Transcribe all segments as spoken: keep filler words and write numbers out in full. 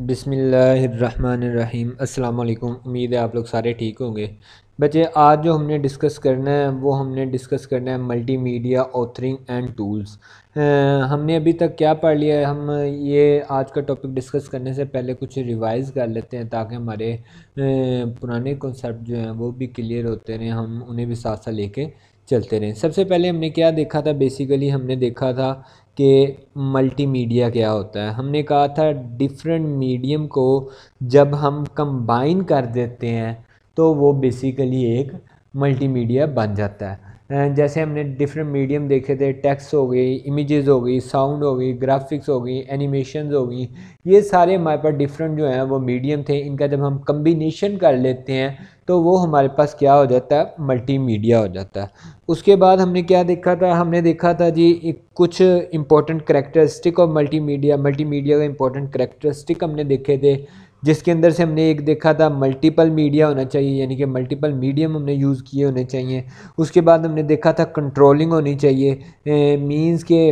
बिस्मिल्लाहिर्रहमानिर्रहीम। अस्सलाम वालेकुम। उम्मीद है आप लोग सारे ठीक होंगे। बच्चे, आज जो हमने डिस्कस करना है वो हमने डिस्कस करना है मल्टीमीडिया ऑथरिंग एंड टूल्स। हमने अभी तक क्या पढ़ लिया है, हम ये आज का टॉपिक डिस्कस करने से पहले कुछ रिवाइज़ कर लेते हैं ताकि हमारे अ, पुराने कॉन्सेप्ट जो हैं वो भी क्लियर होते रहें, हम उन्हें भी साथ साथ लेके चलते रहें। सबसे पहले हमने क्या देखा था, बेसिकली हमने देखा था कि मल्टीमीडिया क्या होता है। हमने कहा था डिफरेंट मीडियम को जब हम कंबाइन कर देते हैं तो वो बेसिकली एक मल्टीमीडिया बन जाता है। अ, जैसे हमने डिफरेंट मीडियम देखे थे, टेक्स्ट हो गई, इमेजेस हो गई, साउंड हो गई, ग्राफिक्स हो गई, एनिमेशंस हो गई। ये सारे हमारे पास डिफरेंट जो हैं वो मीडियम थे। इनका जब हम कम्बिनेशन कर लेते हैं तो वो हमारे पास क्या हो जाता है, मल्टीमीडिया हो जाता है। उसके बाद हमने क्या देखा था, हमने देखा था जी एक कुछ important characteristic of multimedia multimedia का इंपॉर्टेंट करेक्टरिस्टिक हमने देखे थे, जिसके अंदर से हमने एक देखा था मल्टीपल मीडिया होना चाहिए, यानी कि मल्टीपल मीडियम हमने यूज़ किए होने चाहिए। उसके बाद हमने देखा था कंट्रोलिंग होनी चाहिए, मींस के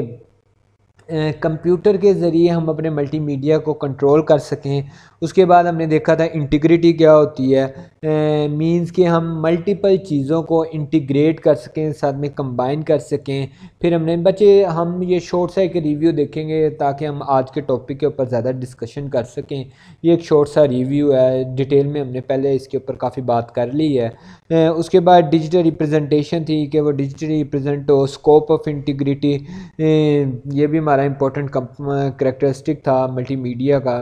कंप्यूटर के ज़रिए हम अपने मल्टीमीडिया को कंट्रोल कर सकें। उसके बाद हमने देखा था इंटीग्रिटी क्या होती है, मींस कि हम मल्टीपल चीज़ों को इंटीग्रेट कर सकें, साथ में कंबाइन कर सकें। फिर हमने बच्चे हम ये शॉर्ट सा एक रिव्यू देखेंगे ताकि हम आज के टॉपिक के ऊपर ज़्यादा डिस्कशन कर सकें। ये एक शॉर्ट सा रिव्यू है, डिटेल में हमने पहले इसके ऊपर काफ़ी बात कर ली है। अ, उसके बाद डिजिटल रिप्रेजेंटेशन थी कि वो डिजिटल रिप्रेजेंट हो, स्कोप ऑफ इंटीग्रिटी, ये भी हमारा इंपॉर्टेंट करेक्टरिस्टिक था मल्टीमीडिया का।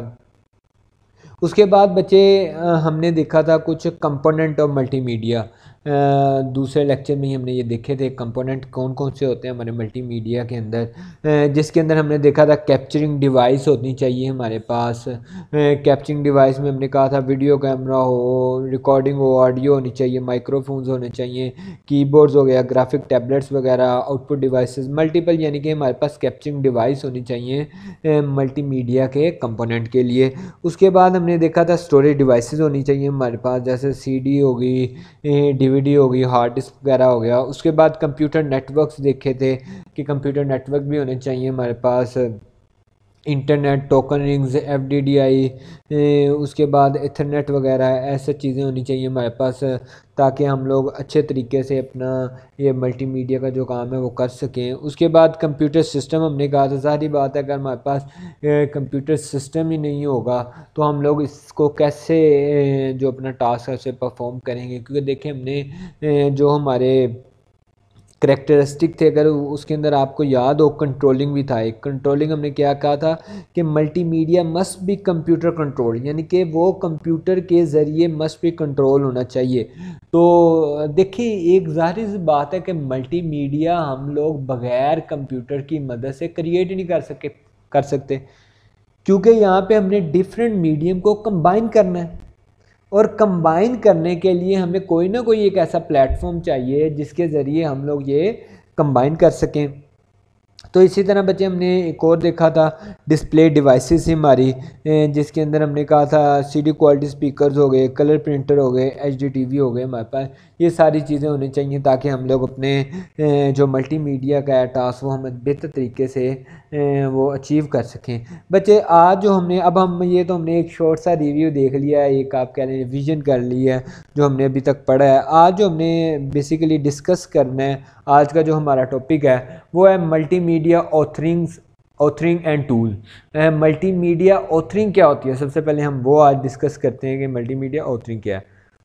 उसके बाद बच्चे अ, हमने देखा था कुछ कंपोनेंट ऑफ मल्टीमीडिया। दूसरे लेक्चर में ही हमने ये देखे थे कंपोनेंट कौन कौन से होते हैं हमारे मल्टीमीडिया के अंदर, अ, जिसके अंदर हमने देखा था कैप्चरिंग डिवाइस होनी चाहिए हमारे पास। कैप्चरिंग डिवाइस में हमने कहा था वीडियो कैमरा हो, रिकॉर्डिंग हो, ऑडियो होनी चाहिए, माइक्रोफोन्स होने चाहिए, कीबोर्ड्स हो गया, ग्राफिक टैबलेट्स वगैरह, आउटपुट डिवाइसेस मल्टीपल, यानी कि हमारे पास कैप्चरिंग डिवाइस होनी चाहिए मल्टीमीडिया के कंपोनेंट के लिए। उसके बाद हमने देखा था स्टोरेज डिवाइसेस होनी चाहिए हमारे पास, जैसे सीडी हो गई, डीवीडी हो गई, हार्ड डिस्क वगैरह हो गया। उसके बाद कंप्यूटर नेटवर्क्स देखे थे कि कंप्यूटर नेटवर्क भी होने चाहिए हमारे पास, internet token rings, F D D I, उसके बाद इथरनेट वगैरह, ऐसे चीज़ें होनी चाहिए हमारे पास ताकि हम लोग अच्छे तरीके से अपना ये मल्टीमीडिया का जो काम है वो कर सकें। उसके बाद कंप्यूटर सिस्टम हमने कहा था, सारी बात है अगर हमारे पास कंप्यूटर सिस्टम ही नहीं होगा तो हम लोग इसको कैसे अ, जो अपना टास्क है उसे परफॉर्म करेंगे। क्योंकि देखें हमने अ, जो हमारे करेक्टरिस्टिक थे, अगर उसके अंदर आपको याद हो कंट्रोलिंग भी था। एक कंट्रोलिंग हमने क्या कहा था कि multimedia must be computer control, यानी कि वो कंप्यूटर के ज़रिए मस्ट बी कंट्रोल होना चाहिए। तो देखिए एक ज़ाहिर सी बात है कि मल्टीमीडिया हम लोग बग़ैर कंप्यूटर की मदद से क्रिएट ही नहीं कर सके कर सकते, क्योंकि यहाँ पे हमने डिफरेंट मीडियम को कंबाइन करना है, और कंबाइन करने के लिए हमें कोई ना कोई एक ऐसा प्लेटफॉर्म चाहिए जिसके ज़रिए हम लोग ये कंबाइन कर सकें। तो इसी तरह बच्चे हमने एक और देखा था डिस्प्ले डिवाइसेस हमारी, जिसके अंदर हमने कहा था सीडी क्वालिटी स्पीकर्स हो गए, कलर प्रिंटर हो गए, एचडी टीवी हो गए हमारे पास। ये सारी चीज़ें होनी चाहिए ताकि हम लोग अपने जो मल्टीमीडिया का टास्क वो हम बेहतर तरीके से वो अचीव कर सकें। बच्चे आज जो हमने अब हम ये तो हमने एक शॉर्ट सा रिव्यू देख लिया है, एक आप कह रहे हैं रिविजन कर लिया है जो हमने अभी तक पढ़ा है। आज जो हमने बेसिकली डिस्कस करना है, आज का जो हमारा टॉपिक है वो है multimedia authorings authoring and tool. Multimedia authoring क्या होती है, सबसे पहले हम वो आज डिस्कस करते हैं कि मल्टीमीडिया ऑथरिंग क्या है।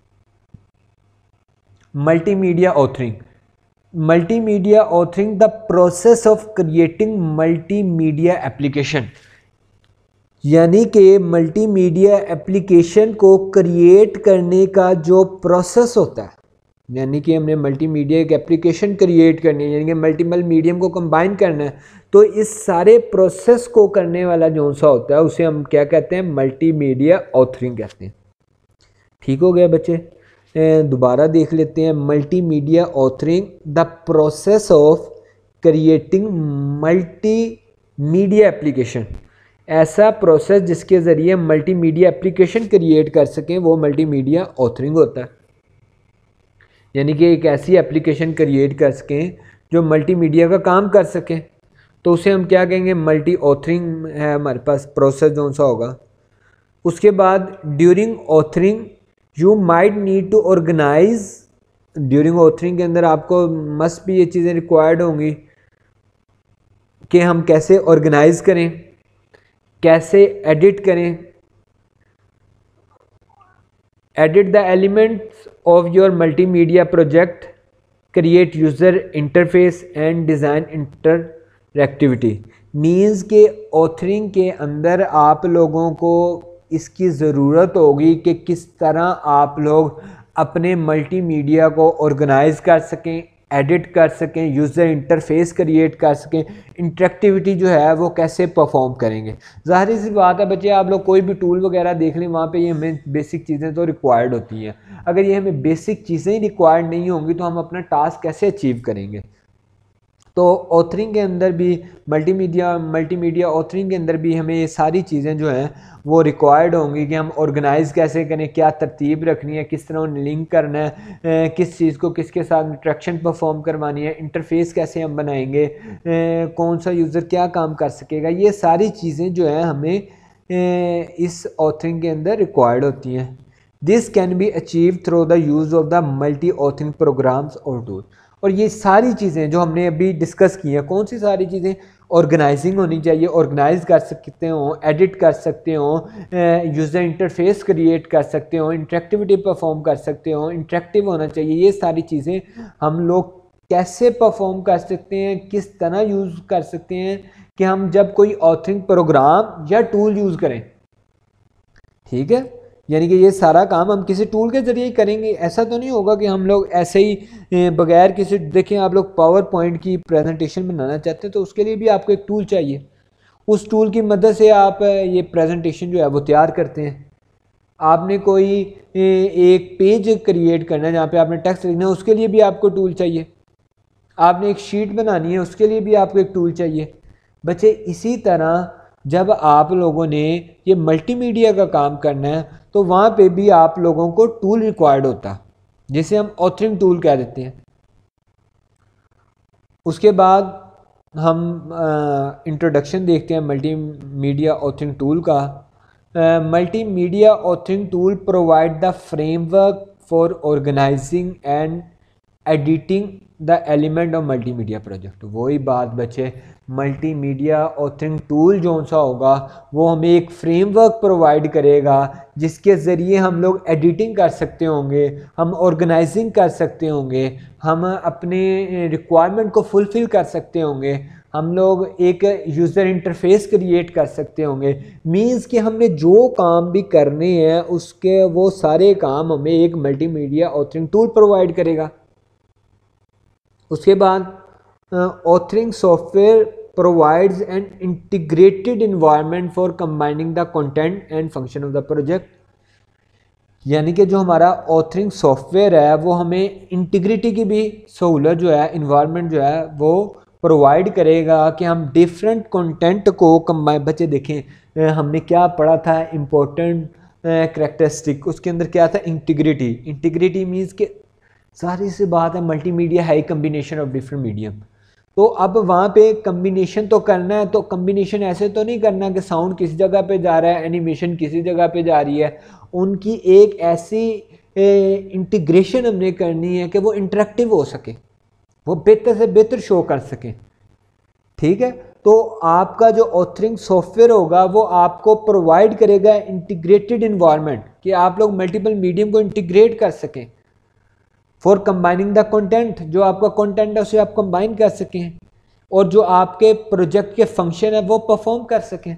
Multimedia authoring multimedia authoring the process of creating multimedia application, यानी कि मल्टीमीडिया एप्लीकेशन को क्रिएट करने का जो प्रोसेस होता है, यानी कि हमने मल्टीमीडिया एक एप्लीकेशन क्रिएट करनी है, यानी कि मल्टीपल मीडियम को कंबाइन करना है, तो इस सारे प्रोसेस को करने वाला जो सा होता है उसे हम क्या कहते हैं, मल्टीमीडिया ऑथरिंग कहते हैं। ठीक हो गया बच्चे, दोबारा देख लेते हैं। Multimedia authoring the process of creating multimedia application, ऐसा प्रोसेस जिसके ज़रिए मल्टीमीडिया एप्लीकेशन क्रिएट कर सकें वो मल्टीमीडिया ऑथरिंग होता है। यानी कि एक ऐसी एप्लीकेशन क्रिएट कर सकें जो मल्टीमीडिया का काम कर सकें, तो उसे हम क्या कहेंगे, मल्टी ऑथरिंग है हमारे पास प्रोसेस जो सा होगा। उसके बाद during authoring you might need to organize, during authoring के अंदर आपको मस्ट भी ये चीज़ें रिक्वायर्ड होंगी कि हम कैसे ऑर्गेनाइज करें, कैसे एडिट करें, edit the elements of your multimedia project, create user interface and design interactivity. Means के ऑथरिंग के अंदर आप लोगों को इसकी ज़रूरत होगी कि किस तरह आप लोग अपने मल्टीमीडिया को ऑर्गेनाइज कर सकें, एडिट कर सकें, यूज़र इंटरफेस क्रिएट कर सकें, इंटरेक्टिविटी जो है वो कैसे परफॉर्म करेंगे। ज़ाहिर सी बात है बच्चे, आप लोग कोई भी टूल वगैरह देख लें, वहाँ पे ये हमें बेसिक चीज़ें तो रिक्वायर्ड होती हैं। अगर ये हमें बेसिक चीज़ें ही रिक्वायर्ड नहीं होंगी तो हम अपना टास्क कैसे अचीव करेंगे। तो ऑथरिंग के अंदर भी मल्टीमीडिया मल्टीमीडिया ऑथरिंग के अंदर भी हमें ये सारी चीज़ें जो हैं वो रिक्वायर्ड होंगी कि हम ऑर्गेनाइज़ कैसे करें, क्या तरतीब रखनी है, किस तरह उन्हें लिंक करना है, किस चीज़ को किसके साथ इंट्रैक्शन परफॉर्म करवानी है, इंटरफेस कैसे हम बनाएंगे, कौन सा यूज़र क्या काम कर सकेगा। ये सारी चीज़ें जो हैं हमें इस ऑथरिंग के अंदर रिक्वायर्ड होती हैं। This can be achieve through the use of the multi authoring programs और टूल। और ये सारी चीज़ें जो हमने अभी डिस्कस की हैं, कौन सी सारी चीज़ें, ऑर्गेनाइजिंग होनी चाहिए, ऑर्गेनाइज कर सकते हो, एडिट कर सकते हो, यूज़र इंटरफेस क्रिएट कर सकते हो, इंटरेक्टिविटी परफॉर्म कर सकते हो, इंटरेक्टिव होना चाहिए। ये सारी चीज़ें हम लोग कैसे परफॉर्म कर सकते हैं, किस तरह यूज़ कर सकते हैं कि हम जब कोई ऑथरिंग प्रोग्राम या टूल यूज़ करें, ठीक है, यानी कि ये सारा काम हम किसी टूल के ज़रिए ही करेंगे। ऐसा तो नहीं होगा कि हम लोग ऐसे ही बगैर किसी, देखें आप लोग पावर पॉइंट की प्रेजेंटेशन बनाना चाहते हैं तो उसके लिए भी आपको एक टूल चाहिए, उस टूल की मदद से आप ये प्रेजेंटेशन जो है वो तैयार करते हैं। आपने कोई एक पेज क्रिएट करना है जहाँ पे आपने टेक्स्ट लिखना है, उसके लिए भी आपको टूल चाहिए। आपने एक शीट बनानी है, उसके लिए भी आपको एक टूल चाहिए। बच्चे इसी तरह जब आप लोगों ने ये मल्टीमीडिया का काम करना है तो वहाँ पे भी आप लोगों को टूल रिक्वायर्ड होता, जिसे हम ऑथरिंग टूल कह देते हैं। उसके बाद हम इंट्रोडक्शन देखते हैं मल्टीमीडिया ऑथरिंग टूल का। Multimedia authoring tool provide the framework for organizing and editing the element of multimedia project. वही बात बच्चे, मल्टीमीडिया ऑथरिंग टूल जो सा होगा वो हमें एक फ्रेमवर्क प्रोवाइड करेगा जिसके ज़रिए हम लोग एडिटिंग कर सकते होंगे, हम ऑर्गेनाइजिंग कर सकते होंगे, हम अपने रिक्वायरमेंट को फुलफ़िल कर सकते होंगे, हम लोग एक यूज़र इंटरफेस क्रिएट कर सकते होंगे। मींस कि हमने जो काम भी करने हैं उसके वो सारे काम हमें एक मल्टीमीडिया ऑथरिंग टूल प्रोवाइड करेगा। उसके बाद authoring software provides an integrated environment for combining the content and function of the project. यानी कि जो हमारा ऑथरिंग सॉफ्टवेयर है वो हमें इंटीग्रिटी की भी सहूलत जो है, इन्वायरमेंट जो है वो प्रोवाइड करेगा कि हम डिफरेंट कंटेंट को कंबाइन। बच्चे देखें हमने क्या पढ़ा था, इम्पोर्टेंट करैक्टरिस्टिक, उसके अंदर क्या था, इंटीग्रिटी। इंटीग्रिटी मीन्स कि सारी सी बात है मल्टीमीडिया है कम्बिनेशन ऑफ डिफरेंट मीडियम। तो अब वहाँ पे कम्बिनेशन तो करना है, तो कम्बिनेशन ऐसे तो नहीं करना कि साउंड किसी जगह पे जा रहा है, एनिमेशन किसी जगह पे जा रही है। उनकी एक ऐसी इंटीग्रेशन हमने करनी है कि वो इंटरेक्टिव हो सके, वो बेहतर से बेहतर शो कर सके, ठीक है। तो आपका जो ऑथरिंग सॉफ्टवेयर होगा वो आपको प्रोवाइड करेगा इंटीग्रेटेड इन्वायरमेंट कि आप लोग मल्टीपल मीडियम को इंटीग्रेट कर सकें फॉर कंबाइनिंग द कंटेंट। जो आपका कंटेंट है उसे आप कंबाइन कर सकें और जो आपके प्रोजेक्ट के फंक्शन है वो परफॉर्म कर सकें।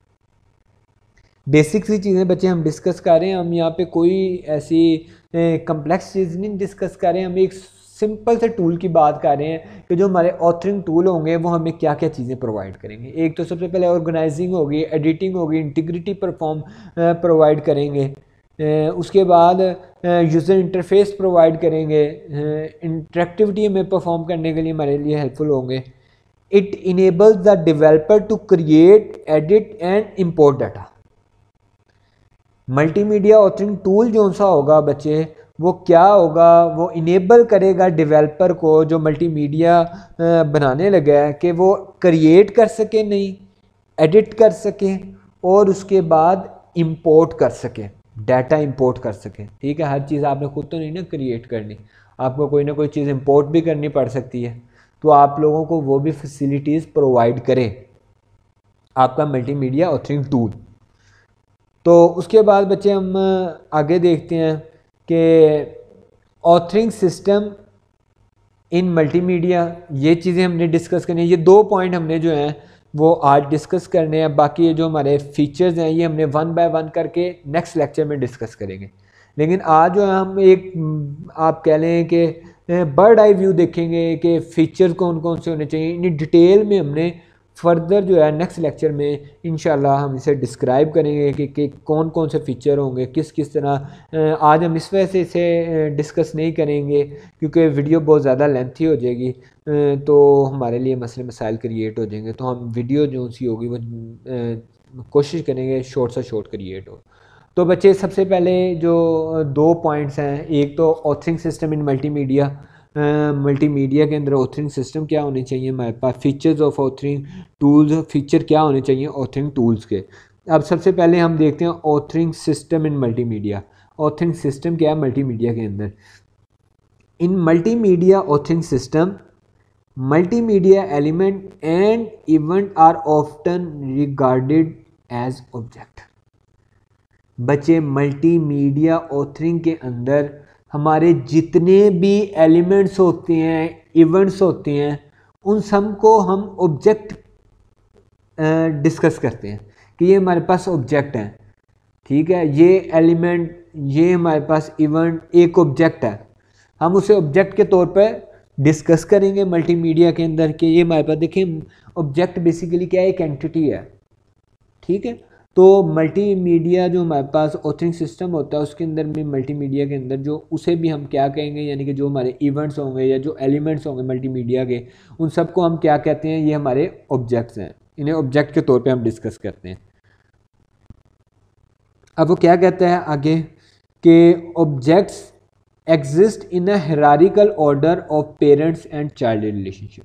बेसिक सी चीज़ें बच्चे हम डिस्कस कर रहे हैं, हम यहाँ पे कोई ऐसी कम्प्लेक्स चीज़ नहीं डिस्कस कर रहे हैं, हम एक सिंपल से टूल की बात कर रहे हैं कि जो हमारे ऑथरिंग टूल होंगे वो हमें क्या क्या चीज़ें प्रोवाइड करेंगे। एक तो सबसे पहले ऑर्गेनाइजिंग होगी, एडिटिंग होगी, इंटीग्रिटी परफॉर्म प्रोवाइड करेंगे, उसके बाद यूज़र इंटरफेस प्रोवाइड करेंगे, इंटरेक्टिविटी में परफॉर्म करने के लिए हमारे लिए हेल्पफुल होंगे। It enables the developer to create, edit and import data. Multimedia authoring tool जो सा होगा बच्चे वो क्या होगा, वो इनेबल करेगा डेवलपर को जो मल्टीमीडिया बनाने लगा है कि वो क्रिएट कर सके, नहीं एडिट कर सके, और उसके बाद इंपोर्ट कर सकें, डाटा इंपोर्ट कर सकें। ठीक है, हर चीज़ आपने खुद तो नहीं ना क्रिएट करनी, आपको कोई ना कोई चीज़ इंपोर्ट भी करनी पड़ सकती है, तो आप लोगों को वो भी फैसिलिटीज़ प्रोवाइड करे आपका मल्टीमीडिया ऑथरिंग टूल। तो उसके बाद बच्चे हम आगे देखते हैं कि ऑथरिंग सिस्टम इन मल्टीमीडिया, ये चीज़ें हमने डिस्कस करनी है। ये दो पॉइंट हमने जो हैं वो आज डिस्कस करने हैं, बाकी ये जो हमारे फीचर्स हैं ये हमने वन बाय वन करके नेक्स्ट लेक्चर में डिस्कस करेंगे। लेकिन आज जो है हम एक आप कह लें कि बर्ड आई व्यू देखेंगे कि फ़ीचर्स कौन कौन से होने चाहिए, इन डिटेल में हमने फर्दर जो है नेक्स्ट लेक्चर में इंशाल्लाह हम इसे डिस्क्राइब करेंगे कि, कि कौन कौन से फ़ीचर होंगे, किस किस तरह। आज हम इस वजह से इसे डिस्कस नहीं करेंगे क्योंकि वीडियो बहुत ज़्यादा लेंथी हो जाएगी, तो हमारे लिए मसले मसाइल क्रिएट हो जाएंगे। तो हम वीडियो जो सी होगी वो कोशिश करेंगे शॉर्ट से शॉर्ट क्रिएट हो। तो बच्चे सबसे पहले जो दो पॉइंट्स हैं, एक तो authoring system in multimedia, multimedia के अंदर ऑथरिंग सिस्टम क्या होने चाहिए हमारे पास, features of authoring tools, feature क्या होने चाहिए ऑथरिंग टूल्स के। अब सबसे पहले हम देखते हैं authoring system in multimedia. Authoring system क्या है मल्टीमीडिया के अंदर। In multimedia authoring system, multimedia element and event are often regarded as object. बच्चे मल्टीमीडिया ऑथरिंग के अंदर हमारे जितने भी एलिमेंट्स होते हैं, इवेंट्स होते हैं, उन सब को हम ऑब्जेक्ट डिस्कस करते हैं कि ये हमारे पास ऑब्जेक्ट हैं। ठीक है, ये एलिमेंट, ये हमारे पास इवेंट एक ऑब्जेक्ट है, हम उसे ऑब्जेक्ट के तौर पर डिस्कस करेंगे मल्टीमीडिया के अंदर कि ये हमारे पास देखें ऑब्जेक्ट बेसिकली क्या है, एक एंटिटी है। ठीक है, तो मल्टीमीडिया जो हमारे पास ऑथरिंग सिस्टम होता है उसके अंदर भी मल्टीमीडिया के अंदर जो उसे भी हम क्या कहेंगे, यानी कि जो हमारे इवेंट्स होंगे या जो एलिमेंट्स होंगे मल्टीमीडिया के, उन सबको हम क्या कहते हैं, ये हमारे ऑब्जेक्ट्स हैं। इन्हें ऑब्जेक्ट के तौर पे हम डिस्कस करते हैं। अब वो क्या कहता है आगे कि objects exist in a hierarchical order of parents and child relationship,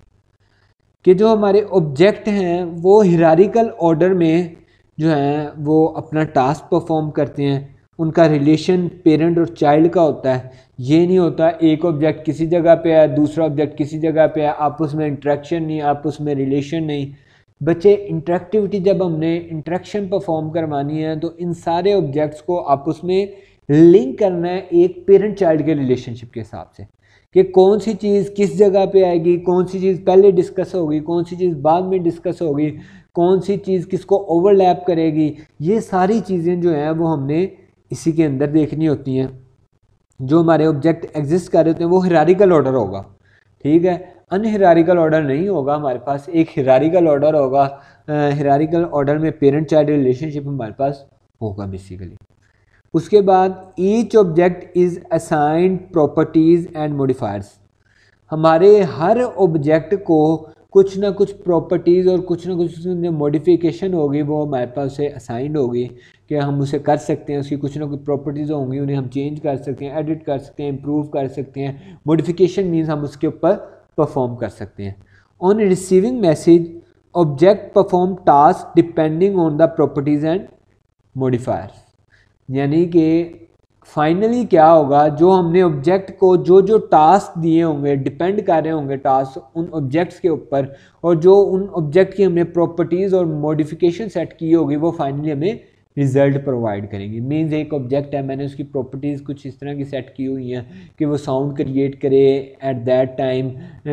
कि जो हमारे ऑब्जेक्ट हैं वो हायरार्किकल ऑर्डर में जो है वो अपना टास्क परफॉर्म करते हैं। उनका रिलेशन पेरेंट और चाइल्ड का होता है। ये नहीं होता एक ऑब्जेक्ट किसी जगह पे है, दूसरा ऑब्जेक्ट किसी जगह पे है, आपस में इंटरेक्शन नहीं, आपस में रिलेशन नहीं। बच्चे इंटरेक्टिविटी जब हमने इंटरेक्शन परफॉर्म करवानी है तो इन सारे ऑब्जेक्ट्स को आपस में लिंक करना है एक पेरेंट चाइल्ड के रिलेशनशिप के हिसाब से, कि कौन सी चीज़ किस जगह पे आएगी, कौन सी चीज़ पहले डिस्कस होगी, कौन सी चीज़ बाद में डिस्कस होगी, कौन सी चीज़ किसको ओवरलैप करेगी। ये सारी चीज़ें जो हैं वो हमने इसी के अंदर देखनी होती हैं। जो हमारे ऑब्जेक्ट एग्जिस्ट कर रहे होते हैं वो हायरार्किकल ऑर्डर होगा। ठीक है, अनहायरार्किकल ऑर्डर नहीं होगा, हमारे पास एक हायरार्किकल ऑर्डर होगा। हायरार्किकल ऑर्डर में पेरेंट चाइल्ड रिलेशनशिप हमारे पास होगा बेसिकली। उसके बाद each object is assigned properties and modifiers. हमारे हर ऑब्जेक्ट को कुछ ना कुछ प्रॉपर्टीज़ और कुछ ना कुछ मॉडिफिकेशन होगी, वो हमारे पास उसे असाइंड होगी कि हम उसे कर सकते हैं। उसकी कुछ ना कुछ प्रॉपर्टीज़ होंगी, उन्हें हम चेंज कर सकते हैं, एडिट कर सकते हैं, इम्प्रूव कर सकते हैं। मॉडिफिकेशन मीन्स हम उसके ऊपर परफॉर्म कर सकते हैं। On receiving message object perform task depending on the properties and modifiers. यानी कि फाइनली क्या होगा, जो हमने ऑब्जेक्ट को जो जो टास्क दिए होंगे डिपेंड कर रहे होंगे टास्क उन ऑब्जेक्ट्स के ऊपर, और जो उन ऑब्जेक्ट की हमने प्रॉपर्टीज़ और मॉडिफिकेशन सेट की होगी वो फाइनली हमें रिजल्ट प्रोवाइड करेंगी। मीन्स एक ऑब्जेक्ट है, मैंने उसकी प्रॉपर्टीज़ कुछ इस तरह की सेट की हुई हैं कि वो साउंड क्रिएट करे एट दैट टाइम,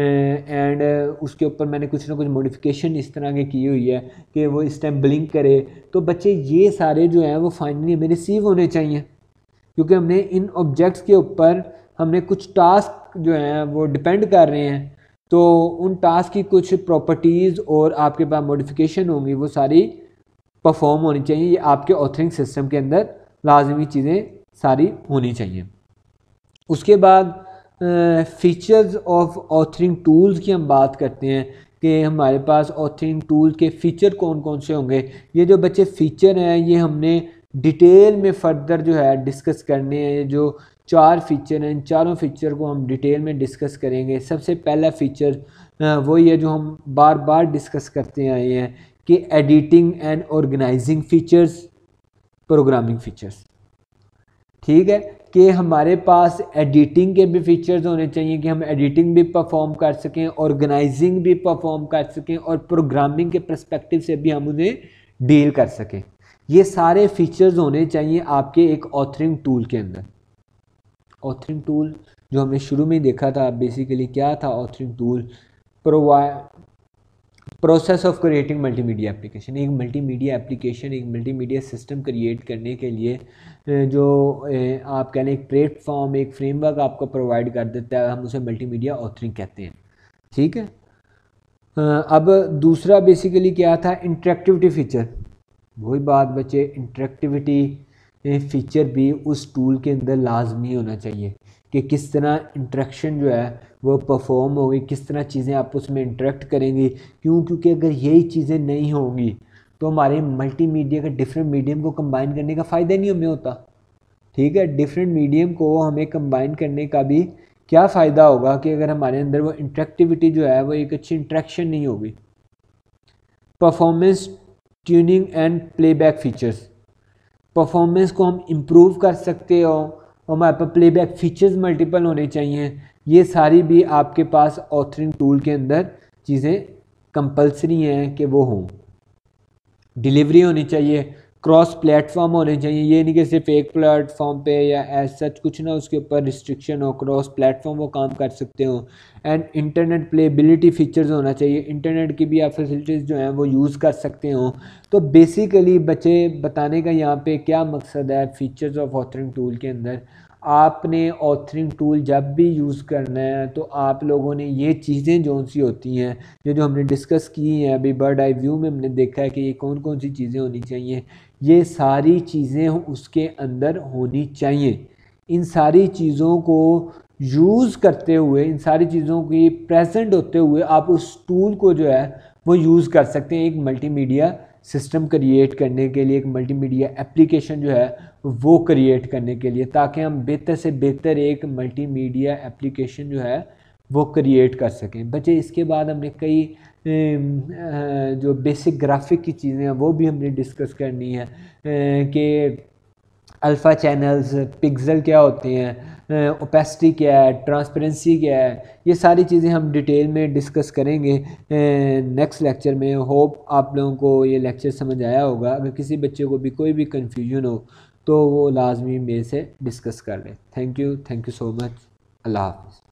एंड उसके ऊपर मैंने कुछ ना कुछ मॉडिफिकेशन इस तरह की की हुई है कि वो इस टाइम ब्लिंक करे। तो बच्चे ये सारे जो हैं वो फाइनली हमें रिसीव होने चाहिए, क्योंकि हमने इन ऑब्जेक्ट्स के ऊपर हमने कुछ टास्क जो हैं वो डिपेंड कर रहे हैं। तो उन टास्क की कुछ प्रॉपर्टीज़ और आपके पास मॉडिफिकेशन होंगी, वो सारी परफॉर्म होनी चाहिए। ये आपके ऑथरिंग सिस्टम के अंदर लाजमी चीज़ें सारी होनी चाहिए। उसके बाद फीचर्स ऑफ ऑथरिंग टूल्स की हम बात करते हैं कि हमारे पास ऑथरिंग टूल के फ़ीचर कौन कौन से होंगे। ये जो बच्चे फ़ीचर हैं ये हमने डिटेल में फर्दर जो है डिस्कस करने हैं। जो चार फीचर हैं, इन चारों फीचर को हम डिटेल में डिस्कस करेंगे। सबसे पहला फ़ीचर वही है जो हम बार बार डिस्कस करते आए हैं कि editing and organizing features. Programming features. ठीक है कि हमारे पास एडिटिंग के भी फीचर्स होने चाहिए कि हम एडिटिंग भी परफॉर्म कर सकें, ऑर्गेनाइजिंग भी परफॉर्म कर सकें और प्रोग्रामिंग के पर्सपेक्टिव से भी हम उन्हें डील कर सकें। ये सारे फीचर्स होने चाहिए आपके एक ऑथरिंग टूल के अंदर। ऑथरिंग टूल जो हमने शुरू में देखा था, बेसिकली क्या था authoring tool? Provide process of creating multimedia application. एक मल्टीमीडिया एप्लीकेशन, एक मल्टीमीडिया सिस्टम क्रिएट करने के लिए जो आप कह लें एक प्लेटफॉर्म, एक फ्रेमवर्क आपको प्रोवाइड कर देता है, हम उसे मल्टीमीडिया ऑथरिंग कहते हैं। ठीक है। अब दूसरा बेसिकली क्या था? Interactivity feature. वही बात बच्चे, इंटरेक्टिविटी फीचर भी उस टूल के अंदर लाजमी होना चाहिए कि किस तरह इंटरेक्शन जो है वो परफॉर्म होगी, किस तरह चीज़ें आप उसमें इंटरेक्ट करेंगी। क्यों? क्योंकि अगर यही चीज़ें नहीं होंगी तो हमारे मल्टीमीडिया का डिफरेंट मीडियम को कंबाइन करने का फ़ायदा नहीं हमें होता। ठीक है, डिफरेंट मीडियम को हमें कंबाइन करने का भी क्या फ़ायदा होगा कि अगर हमारे अंदर वो इंटरेक्टिविटी जो है वो एक अच्छी इंटरेक्शन नहीं होगी। Performance tuning and playback features. Performance को हम इम्प्रूव कर सकते हो, हमारे पास प्लेबैक फीचर्स मल्टीपल होने चाहिए। ये सारी भी आपके पास ऑथरिंग टूल के अंदर चीज़ें कंपलसरी हैं कि वो हों। डिलीवरी होनी चाहिए, क्रॉस प्लेटफॉर्म होने चाहिए। ये नहीं कि सिर्फ एक प्लेटफॉर्म पे या एज सच कुछ ना उसके ऊपर रिस्ट्रिक्शन हो, क्रॉस प्लेटफॉर्म वो काम कर सकते हो। एंड इंटरनेट प्लेबिलिटी फीचर्स होना चाहिए, इंटरनेट की भी आप फैसिलिटीज़ जो हैं वो यूज़ कर सकते हो। तो बेसिकली बच्चे बताने का यहाँ पे क्या मकसद है फीचर्स ऑफ ऑथरिंग टूल के अंदर, आपने ऑथरिंग टूल जब भी यूज़ करना है तो आप लोगों ने ये चीज़ें जो सी होती हैं, ये जो हमने डिस्कस की हैं अभी बर्ड आई व्यू में हमने देखा है कि ये कौन कौन सी चीज़ें होनी चाहिए, ये सारी चीज़ें उसके अंदर होनी चाहिए। इन सारी चीज़ों को यूज़ करते हुए, इन सारी चीज़ों की प्रेजेंट होते हुए आप उस टूल को जो है वो यूज़ कर सकते हैं एक मल्टीमीडिया सिस्टम क्रिएट करने के लिए, एक मल्टीमीडिया एप्लीकेशन जो है वो क्रिएट करने के लिए, ताकि हम बेहतर से बेहतर एक मल्टीमीडिया एप्लीकेशन जो है वो क्रिएट कर सकें। बच्चे इसके बाद हमने कई जो बेसिक ग्राफिक की चीज़ें हैं वो भी हमने डिस्कस करनी है कि अल्फ़ा चैनल्स, पिक्सल क्या होते हैं, ओपेसिटी क्या है, ट्रांसपेरेंसी क्या है, ये सारी चीज़ें हम डिटेल में डिस्कस करेंगे नेक्स्ट लेक्चर में। होप आप लोगों को ये लेक्चर समझ आया होगा। अगर किसी बच्चे को भी कोई भी कन्फ्यूजन हो तो वो लाजमी मेरे से डिस्कस कर ले। Thank you, thank you so much. अल्लाह हाफ़िज़।